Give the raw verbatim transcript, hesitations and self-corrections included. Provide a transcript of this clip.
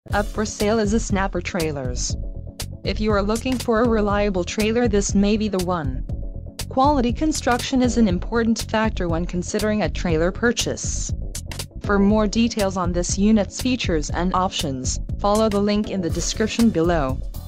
Up for sale is a Snapper Trailers. If you are looking for a reliable trailer, this may be the one. Quality construction is an important factor when considering a trailer purchase. For more details on this unit's features and options, follow the link in the description below.